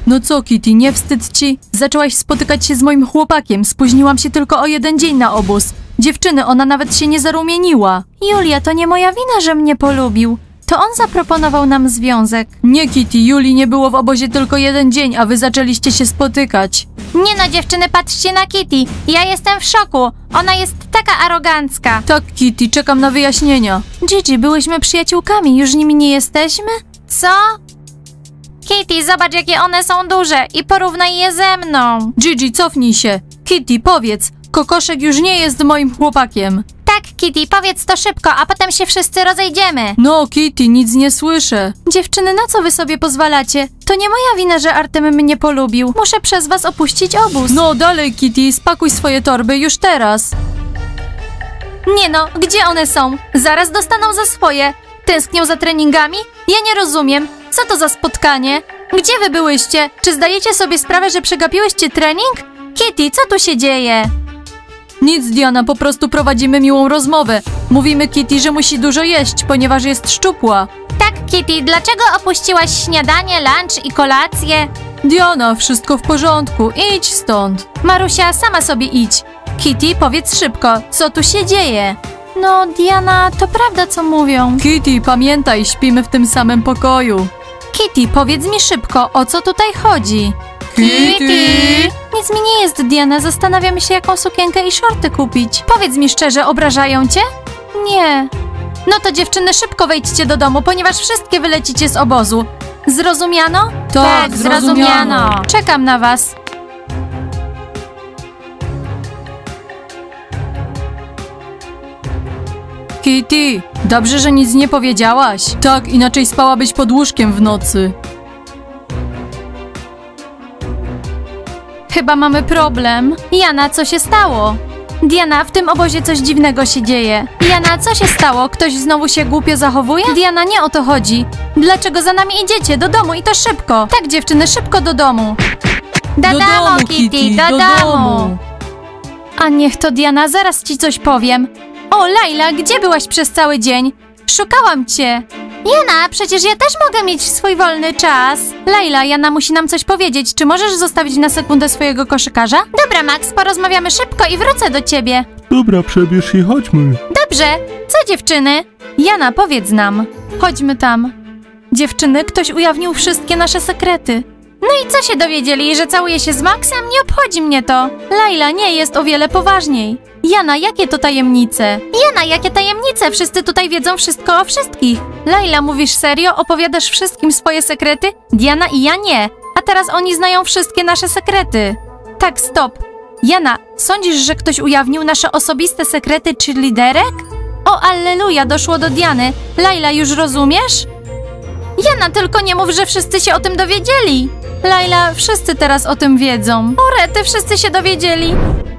No co, Kitty, nie wstyd ci? Zaczęłaś spotykać się z moim chłopakiem. Spóźniłam się tylko o 1 dzień na obóz. Dziewczyny, ona nawet się nie zarumieniła. Julia, to nie moja wina, że mnie polubił. To on zaproponował nam związek. Nie, Kitty, Julii nie było w obozie tylko 1 dzień, a wy zaczęliście się spotykać. Nie no, dziewczyny, patrzcie na Kitty. Ja jestem w szoku. Ona jest taka arogancka. Tak, Kitty, czekam na wyjaśnienia. Gigi, byłyśmy przyjaciółkami, już nimi nie jesteśmy? Co? Kitty, zobacz, jakie one są duże i porównaj je ze mną. Gigi, cofnij się. Kitty, powiedz, Kokoszek już nie jest moim chłopakiem. Tak, Kitty, powiedz to szybko, a potem się wszyscy rozejdziemy. No, Kitty, nic nie słyszę. Dziewczyny, na co wy sobie pozwalacie? To nie moja wina, że Artem mnie polubił. Muszę przez was opuścić obóz. No, dalej, Kitty, spakuj swoje torby już teraz. Nie no, gdzie one są? Zaraz dostaną za swoje. Tęsknią za treningami? Ja nie rozumiem. Co to za spotkanie? Gdzie wy byłyście? Czy zdajecie sobie sprawę, że przegapiłyście trening? Kitty, co tu się dzieje? Nic, Diana, po prostu prowadzimy miłą rozmowę. Mówimy Kitty, że musi dużo jeść, ponieważ jest szczupła. Tak, Kitty, dlaczego opuściłaś śniadanie, lunch i kolację? Diana, wszystko w porządku, idź stąd. Marusia, sama sobie idź. Kitty, powiedz szybko, co tu się dzieje? No, Diana, to prawda, co mówią. Kitty, pamiętaj, śpimy w tym samym pokoju. Kitty, powiedz mi szybko, o co tutaj chodzi? Kitty! Nic mi nie jest, Diana. Zastanawiam się, jaką sukienkę i shorty kupić. Powiedz mi szczerze, obrażają cię? Nie. No to dziewczyny, szybko wejdźcie do domu, ponieważ wszystkie wylecicie z obozu. Zrozumiano? Tak, zrozumiano. Czekam na was. Kitty, dobrze, że nic nie powiedziałaś. Tak, inaczej spałabyś pod łóżkiem w nocy. Chyba mamy problem. Jana, co się stało? Diana, w tym obozie coś dziwnego się dzieje. Jana, co się stało? Ktoś znowu się głupio zachowuje? Diana, nie o to chodzi. Dlaczego za nami idziecie? Do domu i to szybko. Tak, dziewczyny, szybko do domu. Do domu, Kitty, do domu. A niech to, Diana, zaraz ci coś powiem. O, Laila, gdzie byłaś przez cały dzień? Szukałam cię. Jana, przecież ja też mogę mieć swój wolny czas. Laila, Jana musi nam coś powiedzieć. Czy możesz zostawić na sekundę swojego koszykarza? Dobra, Max, porozmawiamy szybko i wrócę do ciebie. Dobra, przebierz się, chodźmy. Dobrze. Co, dziewczyny? Jana, powiedz nam. Chodźmy tam. Dziewczyny, ktoś ujawnił wszystkie nasze sekrety. No i co się dowiedzieli, że całuje się z Maxem? Nie obchodzi mnie to. Laila, nie, jest o wiele poważniej. Jana, jakie to tajemnice? Jana, jakie tajemnice? Wszyscy tutaj wiedzą wszystko o wszystkich. Laila, mówisz serio? Opowiadasz wszystkim swoje sekrety? Diana i ja nie. A teraz oni znają wszystkie nasze sekrety. Tak, stop. Jana, sądzisz, że ktoś ujawnił nasze osobiste sekrety cheerleaderek? O, alleluja, doszło do Diany. Laila, już rozumiesz? Jana, tylko nie mów, że wszyscy się o tym dowiedzieli. Laila, wszyscy teraz o tym wiedzą. O rety, wszyscy się dowiedzieli.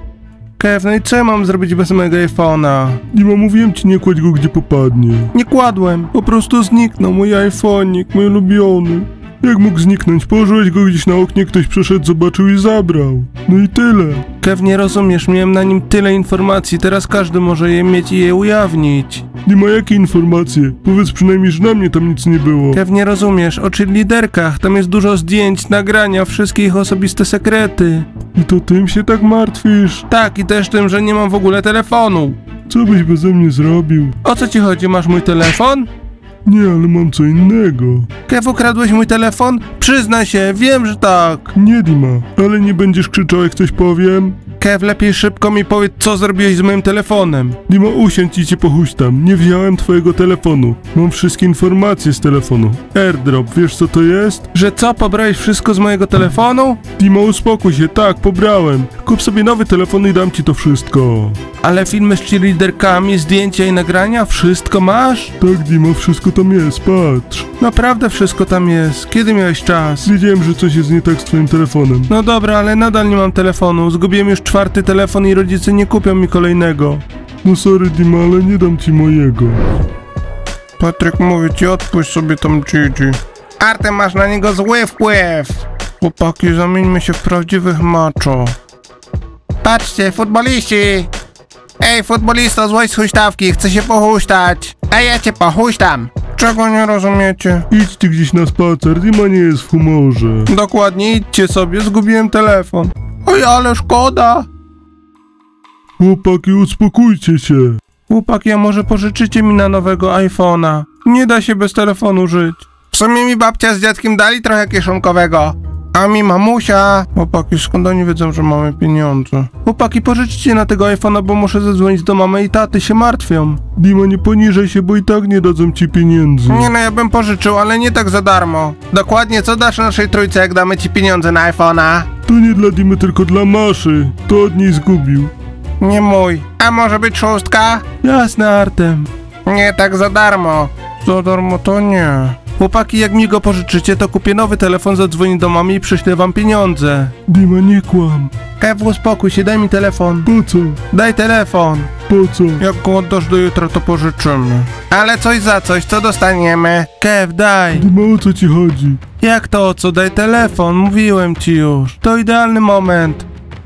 Kev, no i co ja mam zrobić bez mojego iPhone'a? Dima, mówiłem ci, nie kładź go gdzie popadnie. Nie kładłem, po prostu zniknął mój iPhone'ik, mój ulubiony. Jak mógł zniknąć? Położyłeś go gdzieś na oknie, ktoś przeszedł, zobaczył i zabrał. No i tyle. Kev, nie rozumiesz, miałem na nim tyle informacji, teraz każdy może je mieć i je ujawnić. Dima, jakie informacje? Powiedz przynajmniej, że na mnie tam nic nie było. Kev, nie rozumiesz, o cheerleaderkach, tam jest dużo zdjęć, nagrania, wszystkie ich osobiste sekrety. I to tym się tak martwisz? Tak, i też tym, że nie mam w ogóle telefonu. Co byś beze mnie zrobił? O co ci chodzi, masz mój telefon? Nie, ale mam co innego. Kev, ukradłeś mój telefon? Przyznaj się, wiem, że tak. Nie, Dima, ale nie będziesz krzyczał, jak coś powiem? Kev, lepiej szybko mi powiedz, co zrobiłeś z moim telefonem. Dima, usiądź i cię pochuśtam. Nie wziąłem twojego telefonu. Mam wszystkie informacje z telefonu. AirDrop, wiesz co to jest? Że co, pobrałeś wszystko z mojego telefonu? Dima, uspokój się, tak, pobrałem. Kup sobie nowy telefon i dam ci to wszystko. Ale filmy z cheerleaderkami, zdjęcia i nagrania, wszystko masz? Tak, Dima, wszystko tam jest, patrz. Naprawdę wszystko tam jest. Kiedy miałeś czas? Wiedziałem, że coś jest nie tak z twoim telefonem. No dobra, ale nadal nie mam telefonu. Zgubiłem już 4. telefon i rodzice nie kupią mi kolejnego. No sorry, Dima, ale nie dam ci mojego. Patryk, mówię ci, odpuść sobie tam Gigi. Artem, masz na niego zły wpływ. Chłopaki, zamieńmy się w prawdziwych macho. Patrzcie, futboliści! Ej, futbolisto, złaź z huśtawki, chcę się pohuśtać. Ej, ja cię pohuśtam. Czego nie rozumiecie? Idźcie gdzieś na spacer, Dima nie jest w humorze. Dokładnie, idźcie sobie, zgubiłem telefon. Oj, ale szkoda. Chłopaki, uspokójcie się. Chłopaki, a może pożyczycie mi na nowego iPhone'a? Nie da się bez telefonu żyć. W sumie mi babcia z dziadkiem dali trochę kieszonkowego. A mi mamusia. Chłopaki, skąd oni wiedzą, że mamy pieniądze? Chłopaki, pożyczcie na tego iPhone'a, bo muszę zadzwonić do mamy i taty, się martwią. Dima, nie poniżaj się, bo i tak nie dadzą ci pieniędzy. Nie no, ja bym pożyczył, ale nie tak za darmo. Dokładnie, co dasz naszej trójce, jak damy ci pieniądze na iPhone'a? To nie dla Dimy, tylko dla Maszy. To od niej zgubił. Nie mój. A może być 6? Jasne, Artem. Nie tak za darmo. Za darmo to nie. Chłopaki, jak mi go pożyczycie, to kupię nowy telefon, zadzwonię do mamy i przyślę wam pieniądze. Dima, nie kłam. Kev, uspokój się, daj mi telefon. Po co? Daj telefon. Po co? Jak go oddasz do jutra, to pożyczymy. Ale coś za coś, co dostaniemy? Kev, daj. Dima, o co ci chodzi? Jak to o co? Daj telefon, mówiłem ci już. To idealny moment.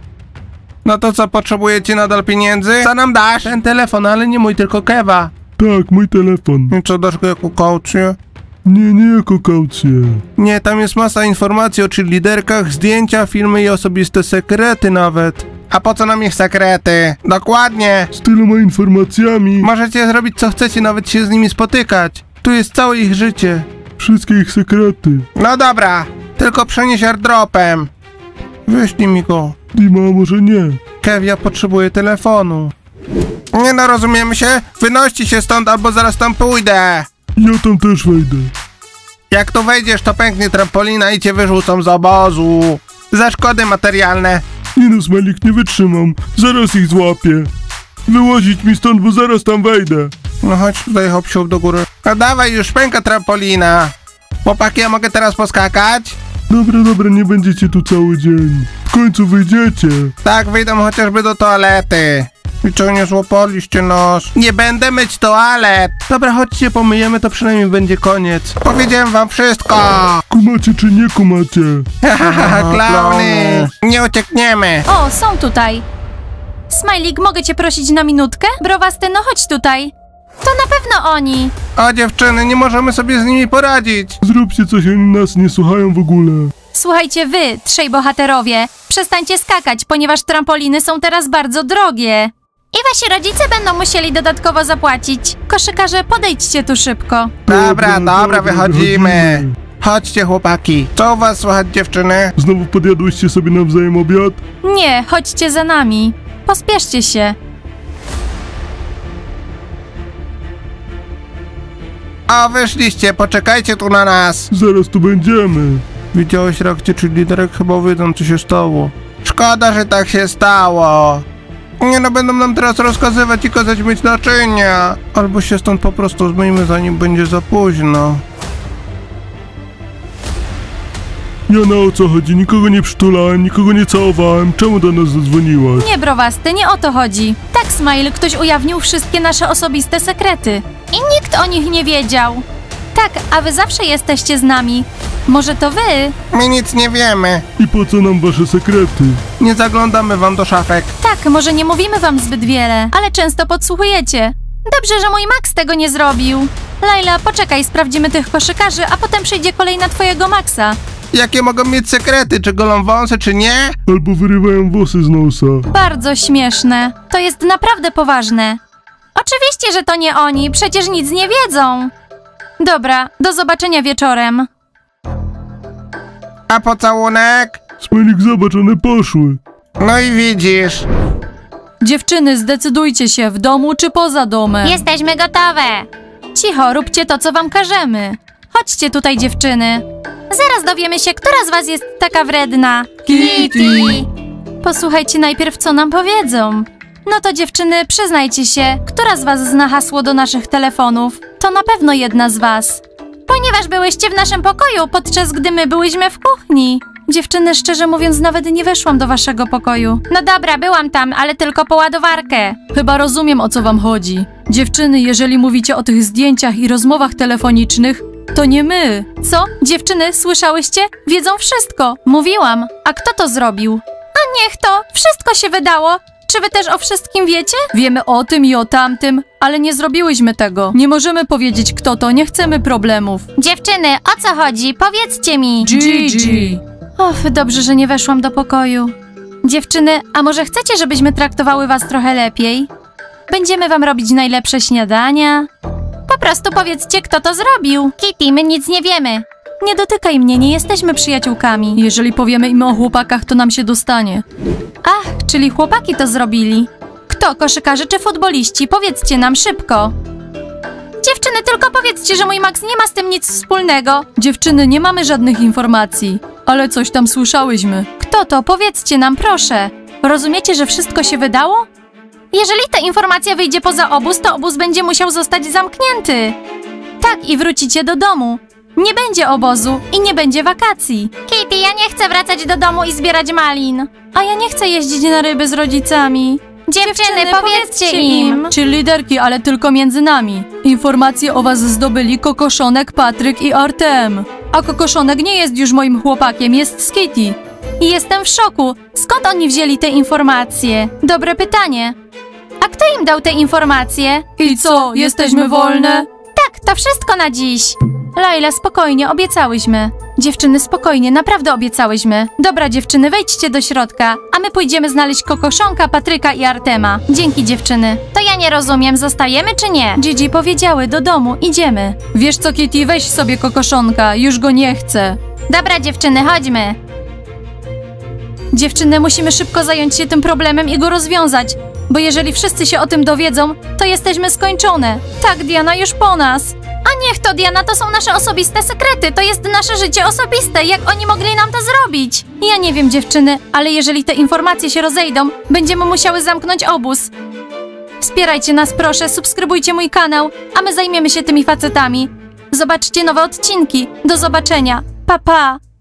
No to co, potrzebujecie nadal pieniędzy? Co nam dasz? Ten telefon, ale nie mój, tylko Keva. Tak, mój telefon. I co, dasz go jako kaucję? Nie jako kaucję. Nie, tam jest masa informacji o cheerleaderkach, zdjęcia, filmy i osobiste sekrety nawet. A po co nam ich sekrety? Dokładnie. Z tyloma informacjami. Możecie zrobić co chcecie, nawet się z nimi spotykać. Tu jest całe ich życie. Wszystkie ich sekrety. No dobra, tylko przenieś airdropem. Wyślij mi go. Dima, może nie. Kev, ja potrzebuję telefonu. Nie no, rozumiemy się? Wynoście się stąd, albo zaraz tam pójdę. Ja tam też wejdę. Jak tu wejdziesz, to pęknie trampolina i cię wyrzucą z obozu. Za szkody materialne. Nie no, Smelik, nie wytrzymam. Zaraz ich złapię. Wyłazić mi stąd, bo zaraz tam wejdę. No chodź tutaj, hop do góry. No dawaj, już pęka trampolina. Chłopaki, ja mogę teraz poskakać? Dobra, nie będziecie tu cały dzień. W końcu wyjdziecie. Tak, wyjdę chociażby do toalety. I co, nie złapaliście nas? Nie będę myć toalet. Dobra, chodźcie, pomyjemy, to przynajmniej będzie koniec. Powiedziałem wam wszystko. Kumacie czy nie kumacie? Haha, klauny. Nie uciekniemy. O, są tutaj. Smajlik, mogę cię prosić na minutkę? Browasty, no chodź tutaj. To na pewno oni. O dziewczyny, nie możemy sobie z nimi poradzić. Zróbcie coś, oni nas nie słuchają w ogóle. Słuchajcie wy, trzej bohaterowie, przestańcie skakać, ponieważ trampoliny są teraz bardzo drogie. I wasi rodzice będą musieli dodatkowo zapłacić. Koszykarze, podejdźcie tu szybko. Dobra, wychodzimy. Chodźcie, chłopaki. Co u was słychać, dziewczyny? Znowu podjadłyście sobie nawzajem obiad? Nie, chodźcie za nami. Pospieszcie się. O, wyszliście, poczekajcie tu na nas. Zaraz tu będziemy. Widziałeś reakcję cheerleaderek? Chyba wiedzą, co się stało. Szkoda, że tak się stało. Nie no, będą nam teraz rozkazywać i kazać myć naczynia. Albo się stąd po prostu zmyjmy, zanim będzie za późno. Jana, o co chodzi? Nikogo nie przytulałem, nikogo nie całowałem. Czemu do nas zadzwoniłaś? Nie, browasty, nie o to chodzi. Tak, Smile, ktoś ujawnił wszystkie nasze osobiste sekrety. I nikt o nich nie wiedział. Tak, a wy zawsze jesteście z nami. Może to wy? My nic nie wiemy. I po co nam wasze sekrety? Nie zaglądamy wam do szafek. Tak, może nie mówimy wam zbyt wiele, ale często podsłuchujecie. Dobrze, że mój Max tego nie zrobił. Laila, poczekaj, sprawdzimy tych koszykarzy, a potem przyjdzie kolej na twojego Maxa. Jakie mogą mieć sekrety? Czy golą wąsy, czy nie? Albo wyrywają włosy z nosa. Bardzo śmieszne. To jest naprawdę poważne. Oczywiście, że to nie oni, przecież nic nie wiedzą. Dobra, do zobaczenia wieczorem. A pocałunek? Smelik, zobacz, one poszły. No i widzisz. Dziewczyny, zdecydujcie się, w domu czy poza domem. Jesteśmy gotowe. Cicho, róbcie to, co wam każemy. Chodźcie tutaj, dziewczyny. Zaraz dowiemy się, która z was jest taka wredna. Kitty! Posłuchajcie najpierw, co nam powiedzą. No to dziewczyny, przyznajcie się, która z was zna hasło do naszych telefonów? To na pewno jedna z was. Ponieważ byłyście w naszym pokoju, podczas gdy my byłyśmy w kuchni. Dziewczyny, szczerze mówiąc, nawet nie weszłam do waszego pokoju. No dobra, byłam tam, ale tylko po ładowarkę. Chyba rozumiem, o co wam chodzi. Dziewczyny, jeżeli mówicie o tych zdjęciach i rozmowach telefonicznych, to nie my. Co? Dziewczyny, słyszałyście? Wiedzą wszystko. Mówiłam. A kto to zrobił? A niech to. Wszystko się wydało. Czy wy też o wszystkim wiecie? Wiemy o tym i o tamtym, ale nie zrobiłyśmy tego. Nie możemy powiedzieć kto to, nie chcemy problemów. Dziewczyny, o co chodzi? Powiedzcie mi. Gigi. Och, dobrze, że nie weszłam do pokoju. Dziewczyny, a może chcecie, żebyśmy traktowały was trochę lepiej? Będziemy wam robić najlepsze śniadania. Po prostu powiedzcie, kto to zrobił. Kitty, my nic nie wiemy. Nie dotykaj mnie, nie jesteśmy przyjaciółkami. Jeżeli powiemy im o chłopakach, to nam się dostanie. Ach, czyli chłopaki to zrobili. Kto, koszykarze czy futboliści? Powiedzcie nam szybko. Dziewczyny, tylko powiedzcie, że mój Max nie ma z tym nic wspólnego. Dziewczyny, nie mamy żadnych informacji, ale coś tam słyszałyśmy. Kto to? Powiedzcie nam, proszę. Rozumiecie, że wszystko się wydało? Jeżeli ta informacja wyjdzie poza obóz, to obóz będzie musiał zostać zamknięty. Tak, i wrócicie do domu. Nie będzie obozu i nie będzie wakacji. Kitty, ja nie chcę wracać do domu i zbierać malin. A ja nie chcę jeździć na ryby z rodzicami. Dziewczyny, powiedzcie im. Czy liderki, ale tylko między nami. Informacje o was zdobyli Kokoszonek, Patryk i Artem. A Kokoszonek nie jest już moim chłopakiem, jest z Kitty. I jestem w szoku. Skąd oni wzięli te informacje? Dobre pytanie. A kto im dał te informacje? I co, jesteśmy wolne? Tak, to wszystko na dziś. Laila, spokojnie, obiecałyśmy. Dziewczyny, spokojnie, naprawdę obiecałyśmy. Dobra, dziewczyny, wejdźcie do środka, a my pójdziemy znaleźć Kokoszonka, Patryka i Artema. Dzięki, dziewczyny. To ja nie rozumiem, zostajemy czy nie? Gigi powiedziały, do domu, idziemy. Wiesz co, Kitty, weź sobie Kokoszonka, już go nie chcę. Dobra, dziewczyny, chodźmy. Dziewczyny, musimy szybko zająć się tym problemem i go rozwiązać, bo jeżeli wszyscy się o tym dowiedzą, to jesteśmy skończone. Tak, Diana, już po nas. A niech to, Diana, to są nasze osobiste sekrety, to jest nasze życie osobiste, jak oni mogli nam to zrobić? Ja nie wiem, dziewczyny, ale jeżeli te informacje się rozejdą, będziemy musiały zamknąć obóz. Wspierajcie nas, proszę, subskrybujcie mój kanał, a my zajmiemy się tymi facetami. Zobaczcie nowe odcinki. Do zobaczenia. Pa, pa!